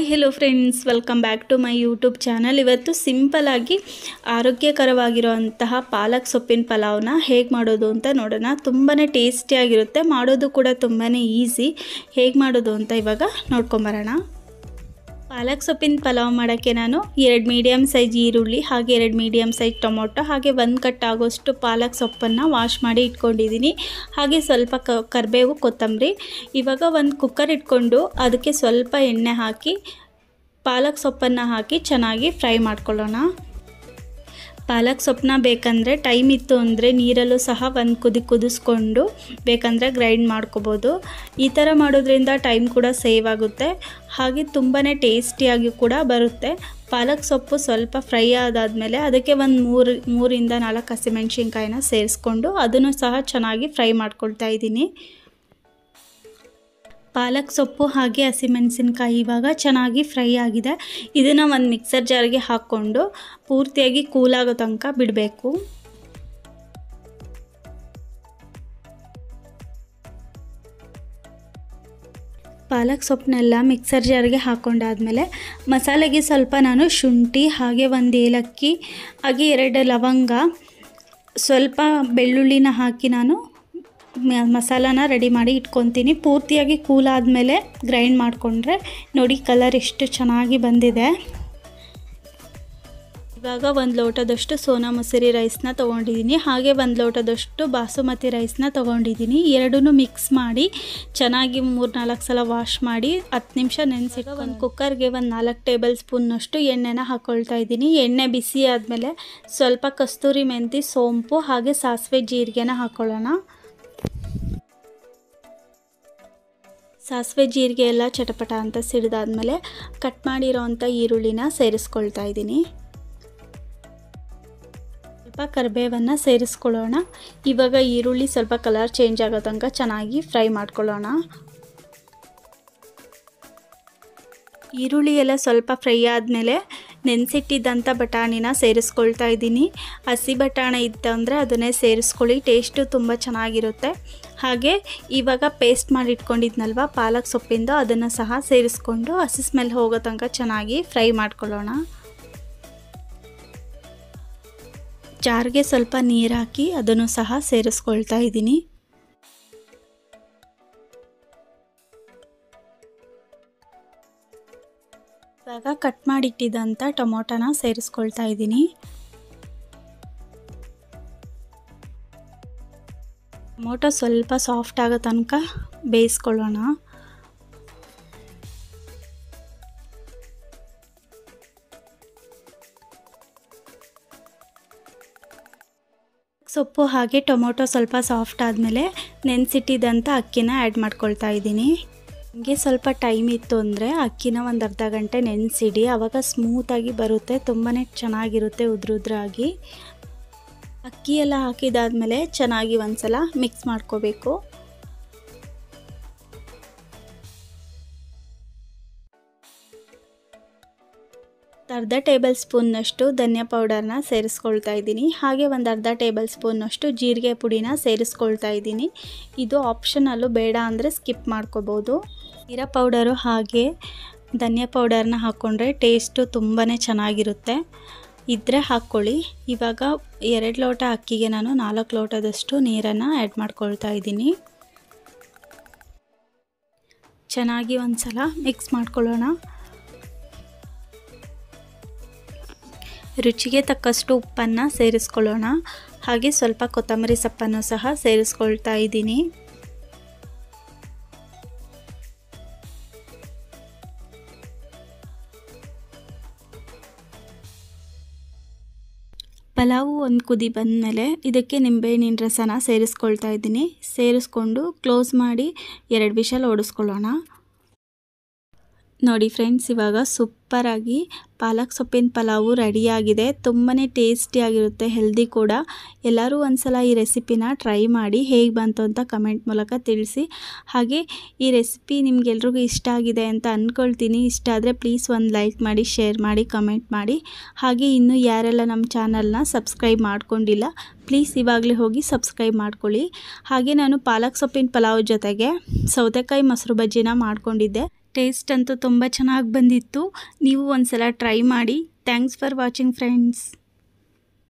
Hello friends, welcome back to my YouTube channel. ಇವತ್ತು simple ಆಗಿ ಆರೋಗ್ಯಕರವಾಗಿರುವಂತಹ ಪಾಲಕ್ ಸೊಪ್ಪಿನ ಪಲಾವ್ನ ಹೇಗೆ ಮಾಡೋದು ಅಂತ ನೋಡೋಣ. ತುಂಬಾ ಟೇಸ್ಟಿಯಾಗಿರುತ್ತೆ, ಮಾಡೋದು ಕೂಡ ತುಂಬಾ ಈಸಿ. ಹೇಗೆ ಮಾಡೋದು ಅಂತ ಇವಾಗ ನೋಡ್ಕೊಂಬರೋಣ. ಪಾಲಕ್ ಸೊಪ್ಪಿನ ಪಲಾವ್ ಮಾಡೋಕ್ಕೆ ನಾನು 2 ಮೀಡಿಯಮ್ ಸೈಜ್ ಈರುಳ್ಳಿ, ಹಾಗೆ 2 ಮೀಡಿಯಮ್ ಸೈಜ್ ಟೊಮೊಟೊ, ಹಾಗೆ 1 ಕಟ್ ಆಗೋಷ್ಟು ಪಾಲಕ್ ಸೊಪ್ಪನ್ನು ವಾಶ್ ಮಾಡಿ ಇಟ್ಕೊಂಡಿದ್ದೀನಿ. ಹಾಗೆ ಸ್ವಲ್ಪ ಕರಿಬೇವು, ಕೊತ್ತಂಬರಿ. ಇವಾಗ ಒಂದು ಕುಕ್ಕರ್ ಇಟ್ಕೊಂಡು ಅದಕ್ಕೆ ಸ್ವಲ್ಪ ಎಣ್ಣೆ ಹಾಕಿ ಪಾಲಕ್ ಸೊಪ್ಪನ್ನು ಹಾಕಿ ಚೆನ್ನಾಗಿ ಫ್ರೈ ಮಾಡ್ಕೊಳ್ಳೋಣ. ಪಾಲಕ್ ಸೊಪ್ಪನ್ನ ಬೇಕಂದರೆ ಟೈಮ್ ಇತ್ತು ಅಂದರೆ ನೀರಲ್ಲೂ ಸಹ ಒಂದು ಕುದಿಸ್ಕೊಂಡು ಬೇಕಂದರೆ ಗ್ರೈಂಡ್ ಮಾಡ್ಕೋಬೋದು. ಈ ಥರ ಮಾಡೋದ್ರಿಂದ ಟೈಮ್ ಕೂಡ ಸೇವ್ ಆಗುತ್ತೆ, ಹಾಗೆ ತುಂಬಾ ಟೇಸ್ಟಿಯಾಗಿ ಕೂಡ ಬರುತ್ತೆ. ಪಾಲಕ್ ಸೊಪ್ಪು ಸ್ವಲ್ಪ ಫ್ರೈ ಆದಾದಮೇಲೆ ಅದಕ್ಕೆ ಒಂದು 3ರಿಂದ 4 ಹಸಿಮೆಣ್ಸಿನ್ಕಾಯಿನ ಸೇರಿಸ್ಕೊಂಡು ಅದನ್ನು ಸಹ ಚೆನ್ನಾಗಿ ಫ್ರೈ ಮಾಡ್ಕೊಳ್ತಾ ಇದ್ದೀನಿ. ಪಾಲಕ್ ಸೊಪ್ಪು ಹಾಗೆ ಹಸಿಮೆಣಸಿನ್ಕಾಯಿ ಇವಾಗ ಚೆನ್ನಾಗಿ ಫ್ರೈ ಆಗಿದೆ. ಇದನ್ನು ಒಂದು ಮಿಕ್ಸರ್ ಜಾರ್ಗೆ ಹಾಕ್ಕೊಂಡು ಪೂರ್ತಿಯಾಗಿ ಕೂಲಾಗೋ ತನಕ ಬಿಡಬೇಕು. ಪಾಲಕ್ ಸೊಪ್ಪನ್ನೆಲ್ಲ ಮಿಕ್ಸರ್ ಜಾರ್ಗೆ ಹಾಕ್ಕೊಂಡಾದ್ಮೇಲೆ ಮಸಾಲೆಗೆ ಸ್ವಲ್ಪ ನಾನು ಶುಂಠಿ, ಹಾಗೆ 1 ಏಲಕ್ಕಿ, ಹಾಗೆ 2 ಲವಂಗ, ಸ್ವಲ್ಪ ಬೆಳ್ಳುಳ್ಳಿನ ಹಾಕಿ ನಾನು ಮಸಾಲಾನ ರೆಡಿ ಮಾಡಿ ಇಟ್ಕೊತೀನಿ. ಪೂರ್ತಿಯಾಗಿ ಕೂಲ್ ಆದಮೇಲೆ ಗ್ರೈಂಡ್ ಮಾಡಿಕೊಂಡ್ರೆ ನೋಡಿ ಕಲರ್ ಎಷ್ಟು ಚೆನ್ನಾಗಿ ಬಂದಿದೆ. ಇವಾಗ 1 ಲೋಟದಷ್ಟು ಸೋನಾ ಮಸೂರಿ ರೈಸ್ನ ತೊಗೊಂಡಿದ್ದೀನಿ, ಹಾಗೆ 1 ಲೋಟದಷ್ಟು ಬಾಸುಮತಿ ರೈಸ್ನ ತೊಗೊಂಡಿದ್ದೀನಿ. ಎರಡನ್ನೂ ಮಿಕ್ಸ್ ಮಾಡಿ ಚೆನ್ನಾಗಿ 3-4 ಸಲ ವಾಶ್ ಮಾಡಿ 10 ನಿಮಿಷ ನೆನೆಸಿಟ್ಟು ಒಂದು ಕುಕ್ಕರ್ಗೆ 4 ಟೇಬಲ್ ಸ್ಪೂನ್ನಷ್ಟು ಎಣ್ಣೆನ ಹಾಕ್ಕೊಳ್ತಾ ಇದ್ದೀನಿ. ಎಣ್ಣೆ ಬಿಸಿ ಆದಮೇಲೆ ಸ್ವಲ್ಪ ಕಸ್ತೂರಿ ಮೆಂತಿ, ಸೋಂಪು, ಹಾಗೆ ಸಾಸಿವೆ ಜೀರಿಗೆನ ಹಾಕ್ಕೊಳ್ಳೋಣ. ಸಾಸಿವೆ ಜೀರಿಗೆ ಎಲ್ಲ ಚಟಪಟ ಅಂತ ಸಿಡಿದಾದ್ಮೇಲೆ ಕಟ್ ಮಾಡಿರೋವಂಥ ಈರುಳ್ಳಿನ ಸೇರಿಸ್ಕೊಳ್ತಾ ಇದ್ದೀನಿ. ಸ್ವಲ್ಪ ಕರಿಬೇವನ್ನು ಸೇರಿಸ್ಕೊಳ್ಳೋಣ. ಇವಾಗ ಈರುಳ್ಳಿ ಸ್ವಲ್ಪ ಕಲರ್ ಚೇಂಜ್ ಆಗೋ ತನಕ ಚೆನ್ನಾಗಿ ಫ್ರೈ ಮಾಡ್ಕೊಳ್ಳೋಣ. ಈರುಳ್ಳಿ ಎಲ್ಲ ಸ್ವಲ್ಪ ಫ್ರೈ ಆದಮೇಲೆ ನೆನೆಸಿಟ್ಟಿದ್ದಂಥ ಬಟಾಣಿನ ಸೇರಿಸ್ಕೊಳ್ತಾ ಇದ್ದೀನಿ. ಹಸಿ ಬಟಾಣಿ ಇತ್ತಂದರೆ ಅದನ್ನೇ ಸೇರಿಸ್ಕೊಳ್ಳಿ, ಟೇಸ್ಟು ತುಂಬ ಚೆನ್ನಾಗಿರುತ್ತೆ. ಹಾಗೆ ಇವಾಗ ಪೇಸ್ಟ್ ಮಾಡಿ ಇಟ್ಕೊಂಡಿದ್ನಲ್ವ ಪಾಲಕ್ ಸೊಪ್ಪಿಂದು, ಅದನ್ನು ಸಹ ಸೇರಿಸ್ಕೊಂಡು ಹಸಿ ಸ್ಮೆಲ್ ಹೋಗೋ ತನಕ ಚೆನ್ನಾಗಿ ಫ್ರೈ ಮಾಡ್ಕೊಳ್ಳೋಣ. ಜಾರ್ಗೆ ಸ್ವಲ್ಪ ನೀರು ಹಾಕಿ ಅದನ್ನು ಸಹ ಸೇರಿಸ್ಕೊಳ್ತಾ ಇದ್ದೀನಿ. ಇವಾಗ ಕಟ್ ಮಾಡಿಟ್ಟಿದ್ದಂಥ ಟೊಮೊಟೊನ ಸೇರಿಸ್ಕೊಳ್ತಾ ಇದ್ದೀನಿ. ಟೊಮೊಟೊ ಸ್ವಲ್ಪ ಸಾಫ್ಟ್ ಆಗೋ ತನಕ ಬೇಯಿಸ್ಕೊಳ್ಳೋಣ. ಸೊಪ್ಪು ಹಾಗೆ ಟೊಮೊಟೊ ಸ್ವಲ್ಪ ಸಾಫ್ಟ್ ಆದಮೇಲೆ ನೆನೆಸಿಟ್ಟಿದ್ದಂಥ ಅಕ್ಕಿನ ಆ್ಯಡ್ ಮಾಡ್ಕೊಳ್ತಾ ಇದ್ದೀನಿ. ನಿಮಗೆ ಸ್ವಲ್ಪ ಟೈಮ್ ಇತ್ತು ಅಂದರೆ ಅಕ್ಕಿನ ಒಂದು ಅರ್ಧ ಗಂಟೆ ನೆನೆಸಿಡಿ, ಆವಾಗ ಸ್ಮೂತಾಗಿ ಬರುತ್ತೆ, ತುಂಬಾ ಚೆನ್ನಾಗಿರುತ್ತೆ ಉದ್ರಾಗಿ. ಅಕ್ಕಿ ಎಲ್ಲ ಹಾಕಿದಾದ್ಮೇಲೆ ಚೆನ್ನಾಗಿ ಒಂದ್ಸಲ ಮಿಕ್ಸ್ ಮಾಡ್ಕೋಬೇಕು. ಅರ್ಧ ಟೇಬಲ್ ಸ್ಪೂನ್ನಷ್ಟು ಧನಿಯಾ ಪೌಡರ್ನ ಸೇರಿಸ್ಕೊಳ್ತಾ ಇದ್ದೀನಿ, ಹಾಗೆ ಒಂದು ಅರ್ಧ ಟೇಬಲ್ ಸ್ಪೂನ್ನಷ್ಟು ಜೀರಿಗೆ ಪುಡಿನ ಸೇರಿಸ್ಕೊಳ್ತಾ ಇದ್ದೀನಿ. ಇದು ಆಪ್ಷನಲ್ಲು, ಬೇಡ ಅಂದರೆ ಸ್ಕಿಪ್ ಮಾಡ್ಕೋಬೋದು. ಜೀರಾ ಪೌಡರು ಹಾಗೆ ಧನಿಯಾ ಪೌಡರ್ನ ಹಾಕ್ಕೊಂಡ್ರೆ ಟೇಸ್ಟು ತುಂಬಾ ಚೆನ್ನಾಗಿರುತ್ತೆ, ಇದ್ದರೆ ಹಾಕ್ಕೊಳ್ಳಿ. ಇವಾಗ 2 ಲೋಟ ಅಕ್ಕಿಗೆ ನಾನು 4 ಲೋಟದಷ್ಟು ನೀರನ್ನು ಆ್ಯಡ್ ಮಾಡ್ಕೊಳ್ತಾ ಇದ್ದೀನಿ. ಚೆನ್ನಾಗಿ ಒಂದು ಸಲ ಮಿಕ್ಸ್ ಮಾಡ್ಕೊಳ್ಳೋಣ. ರುಚಿಗೆ ತಕ್ಕಷ್ಟು ಉಪ್ಪನ್ನು ಸೇರಿಸ್ಕೊಳ್ಳೋಣ, ಹಾಗೆ ಸ್ವಲ್ಪ ಕೊತ್ತಂಬರಿ ಸೊಪ್ಪನ್ನು ಸಹ ಸೇರಿಸ್ಕೊಳ್ತಾ ಇದ್ದೀನಿ. ಪಲಾವು ಒಂದು ಕುದಿ ಬಂದಮೇಲೆ ಇದಕ್ಕೆ ನಿಂಬೆಹಣ್ಣಿನ ರಸನ ಸೇರಿಸ್ಕೊಳ್ತಾ ಇದ್ದೀನಿ. ಸೇರಿಸ್ಕೊಂಡು ಕ್ಲೋಸ್ ಮಾಡಿ 2 ವಿಷಲ್ ಓಡಿಸ್ಕೊಳ್ಳೋಣ. ನೋಡಿ ಫ್ರೆಂಡ್ಸ್, ಇವಾಗ ಸೂಪರಾಗಿ ಪಾಲಕ್ ಸೊಪ್ಪಿನ ಪಲಾವು ರೆಡಿಯಾಗಿದೆ. ತುಂಬಾ ಟೇಸ್ಟಿಯಾಗಿರುತ್ತೆ, ಹೆಲ್ದಿ ಕೂಡ. ಎಲ್ಲರೂ ಒಂದ್ಸಲ ಈ ರೆಸಿಪಿನ ಟ್ರೈ ಮಾಡಿ ಹೇಗೆ ಬಂತು ಅಂತ ಕಮೆಂಟ್ ಮೂಲಕ ತಿಳಿಸಿ. ಹಾಗೆ ಈ ರೆಸಿಪಿ ನಿಮಗೆಲ್ರಿಗೂ ಇಷ್ಟ ಆಗಿದೆ ಅಂತ ಅಂದ್ಕೊಳ್ತೀನಿ. ಇಷ್ಟ ಆದರೆ ಪ್ಲೀಸ್ ಒಂದು ಲೈಕ್ ಮಾಡಿ, ಶೇರ್ ಮಾಡಿ, ಕಮೆಂಟ್ ಮಾಡಿ. ಹಾಗೆ ಇನ್ನೂ ಯಾರೆಲ್ಲ ನಮ್ಮ ಚಾನಲ್ನ ಸಬ್ಸ್ಕ್ರೈಬ್ ಮಾಡ್ಕೊಂಡಿಲ್ಲ ಪ್ಲೀಸ್ ಇವಾಗಲೇ ಹೋಗಿ ಸಬ್ಸ್ಕ್ರೈಬ್ ಮಾಡ್ಕೊಳ್ಳಿ. ಹಾಗೆ ನಾನು ಪಾಲಕ್ ಸೊಪ್ಪಿನ ಪಲಾವ್ ಜೊತೆಗೆ ಸೌತೆಕಾಯಿ ಮೊಸರು ಬಜ್ಜಿನ ಮಾಡ್ಕೊಂಡಿದ್ದೆ. ಟೇಸ್ಟ್ ಅಂತೂ ತುಂಬ ಚೆನ್ನಾಗಿ ಬಂದಿತ್ತು. ನೀವು ಒಂದ್ಸಲ ಟ್ರೈ ಮಾಡಿ. Thanks for watching friends.